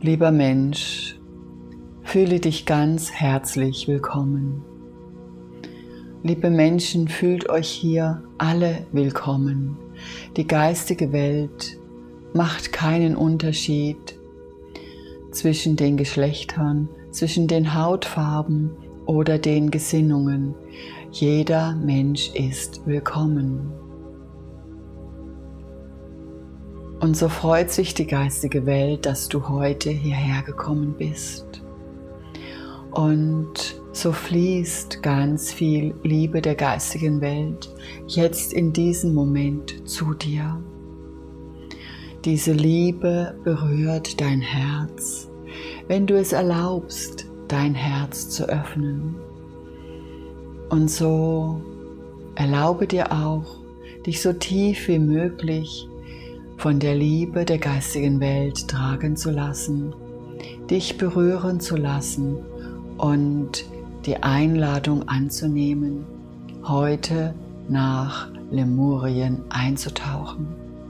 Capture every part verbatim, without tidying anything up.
Lieber Mensch, fühle dich ganz herzlich willkommen. Liebe Menschen, fühlt euch hier alle willkommen. Die geistige Welt macht keinen Unterschied zwischen den Geschlechtern, zwischen den Hautfarben oder den Gesinnungen. Jeder Mensch ist willkommen. Und so freut sich die geistige Welt, dass du heute hierher gekommen bist. Und so fließt ganz viel Liebe der geistigen Welt jetzt in diesem Moment zu dir. Diese Liebe berührt dein Herz, wenn du es erlaubst, dein Herz zu öffnen. Und so erlaube dir auch, dich so tief wie möglich von der Liebe der geistigen Welt tragen zu lassen, dich berühren zu lassen und die Einladung anzunehmen, heute nach Lemurien einzutauchen.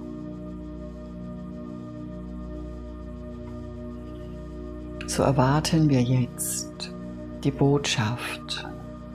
So erwarten wir jetzt die Botschaft.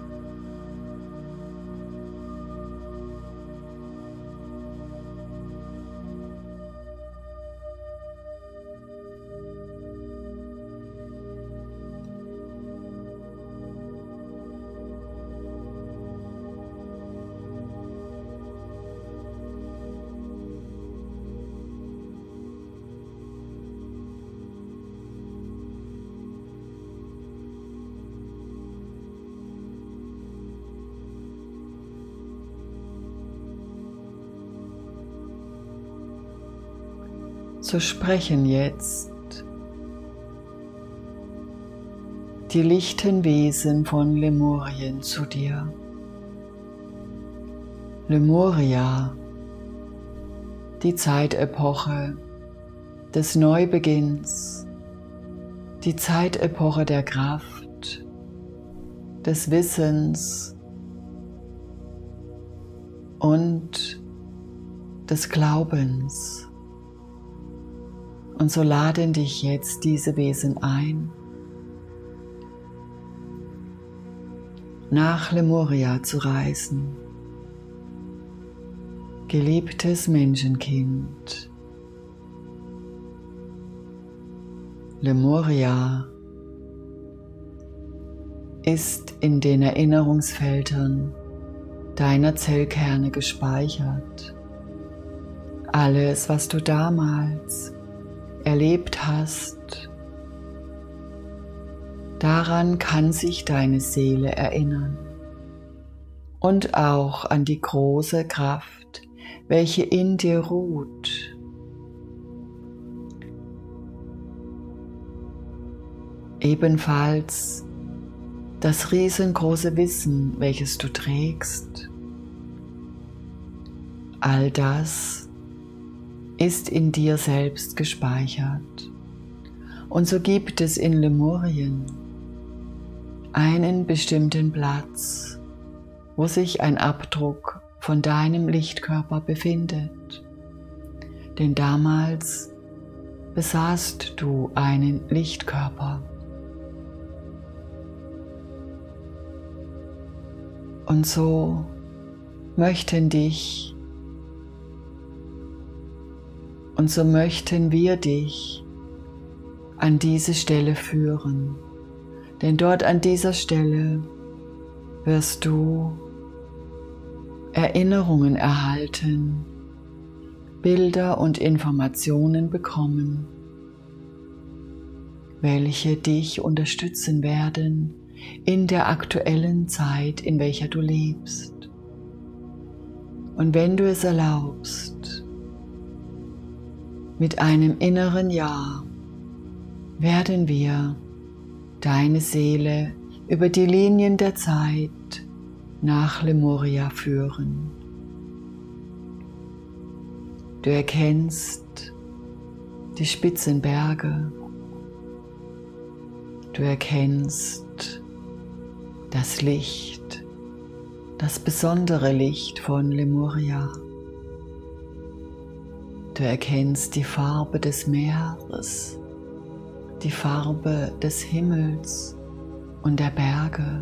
So sprechen jetzt die lichten Wesen von Lemurien zu dir. Lemuria, die Zeitepoche des Neubeginns, die Zeitepoche der Kraft, des Wissens und des Glaubens. Und so laden dich jetzt diese Wesen ein, nach Lemuria zu reisen. Geliebtes Menschenkind, Lemuria ist in den Erinnerungsfeldern deiner Zellkerne gespeichert. Alles, was du damals erlebt hast, daran kann sich deine Seele erinnern und auch an die große Kraft, welche in dir ruht. Ebenfalls das riesengroße Wissen, welches du trägst. All das ist in dir selbst gespeichert. Und so gibt es in Lemurien einen bestimmten Platz, wo sich ein Abdruck von deinem Lichtkörper befindet. Denn damals besaßt du einen Lichtkörper. Und so möchten dich Und so möchten wir dich an diese Stelle führen, denn dort an dieser Stelle wirst du Erinnerungen erhalten, Bilder und Informationen bekommen, welche dich unterstützen werden in der aktuellen Zeit, in welcher du lebst. Und wenn du es erlaubst, mit einem inneren Ja werden wir deine Seele über die Linien der Zeit nach Lemuria führen. Du erkennst die spitzen Berge, du erkennst das Licht, das besondere Licht von Lemuria. Du erkennst die Farbe des Meeres, die Farbe des Himmels und der Berge.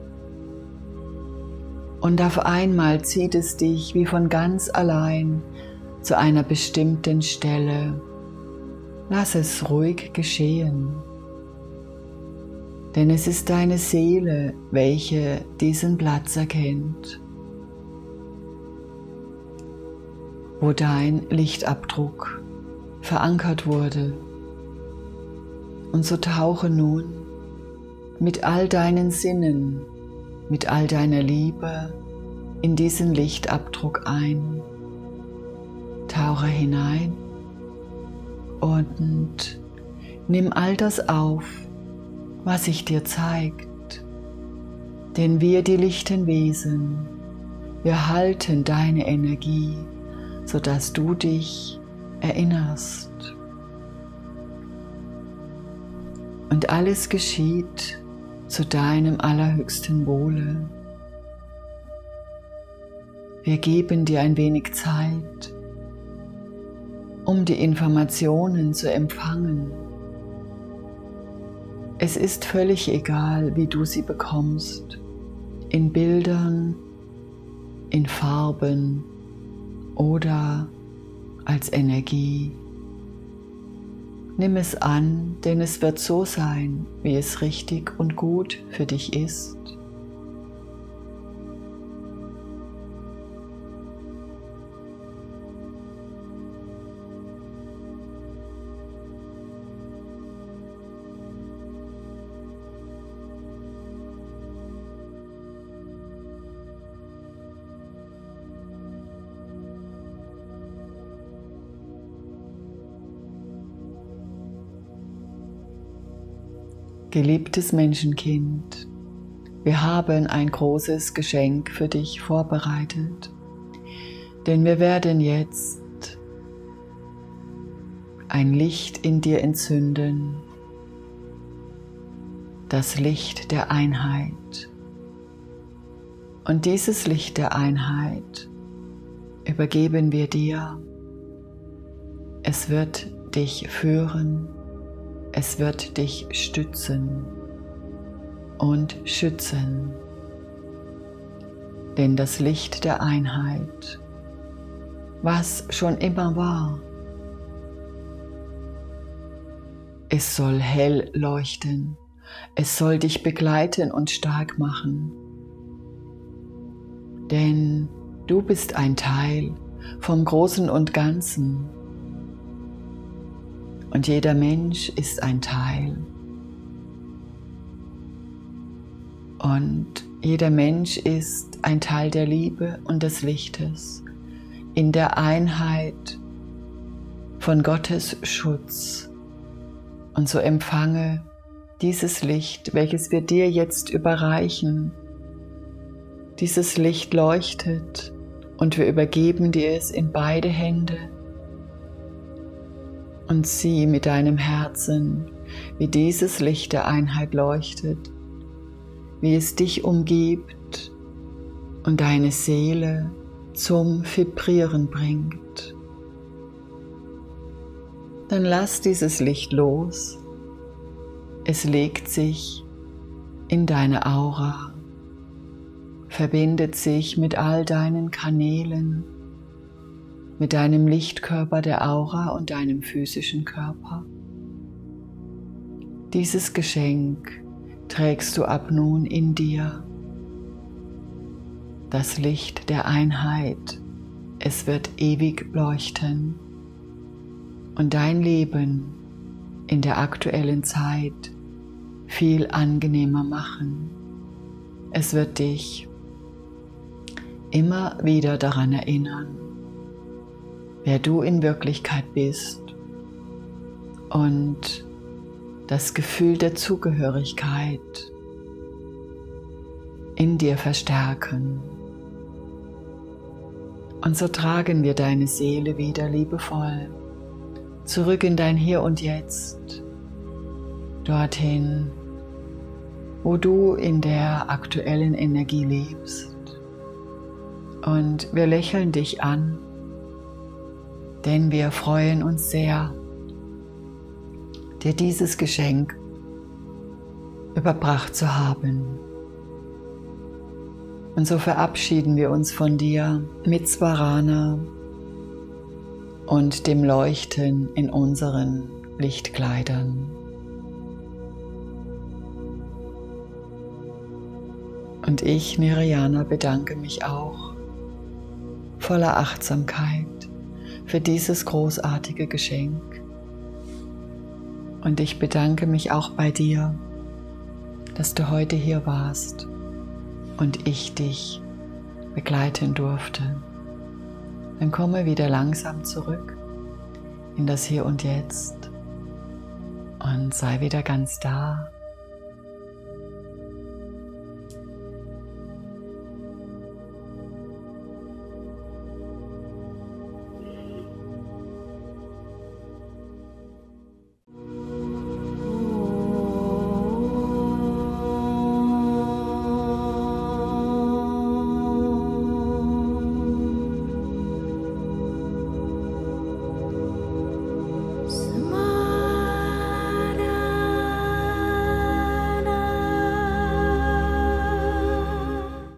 Und auf einmal zieht es dich wie von ganz allein zu einer bestimmten Stelle. Lass es ruhig geschehen. Denn es ist deine Seele, welche diesen Platz erkennt, wo dein Lichtabdruck verankert wurde. Und so tauche nun mit all deinen Sinnen, mit all deiner Liebe in diesen Lichtabdruck ein. Tauche hinein und nimm all das auf, was sich dir zeigt. Denn wir, die lichten Wesen, wir halten deine Energie, sodass du dich erinnerst. Und alles geschieht zu deinem allerhöchsten Wohle. Wir geben dir ein wenig Zeit, um die Informationen zu empfangen. Es ist völlig egal, wie du sie bekommst, in Bildern, in Farben oder als Energie. Nimm es an, denn es wird so sein, wie es richtig und gut für dich ist. Geliebtes Menschenkind, wir haben ein großes Geschenk für dich vorbereitet, denn wir werden jetzt ein Licht in dir entzünden, das Licht der Einheit. Und dieses Licht der Einheit übergeben wir dir. Es wird dich führen. Es wird dich stützen und schützen, denn das Licht der Einheit, was schon immer war, es soll hell leuchten, es soll dich begleiten und stark machen, denn du bist ein Teil vom Großen und Ganzen. Und jeder Mensch ist ein Teil. Und jeder Mensch ist ein Teil der Liebe und des Lichtes, in der Einheit von Gottes Schutz. Und so empfange dieses Licht, welches wir dir jetzt überreichen. Dieses Licht leuchtet und wir übergeben dir es in beide Hände. Und sieh mit deinem Herzen, wie dieses Licht der Einheit leuchtet, wie es dich umgibt und deine Seele zum Vibrieren bringt. Dann lass dieses Licht los. Es legt sich in deine Aura, verbindet sich mit all deinen Kanälen, mit deinem Lichtkörper der Aura und deinem physischen Körper. Dieses Geschenk trägst du ab nun in dir. Das Licht der Einheit, es wird ewig leuchten und dein Leben in der aktuellen Zeit viel angenehmer machen. Es wird dich immer wieder daran erinnern, wer du in Wirklichkeit bist und das Gefühl der Zugehörigkeit in dir verstärken. Und so tragen wir deine Seele wieder liebevoll zurück in dein Hier und Jetzt, dorthin, wo du in der aktuellen Energie lebst. Und wir lächeln dich an, denn wir freuen uns sehr, dir dieses Geschenk überbracht zu haben. Und so verabschieden wir uns von dir mit Swarana und dem Leuchten in unseren Lichtkleidern. Und ich, Nirayana, bedanke mich auch voller Achtsamkeit für dieses großartige Geschenk. Und ich bedanke mich auch bei dir, dass du heute hier warst und ich dich begleiten durfte. Dann komme wieder langsam zurück in das Hier und Jetzt und sei wieder ganz da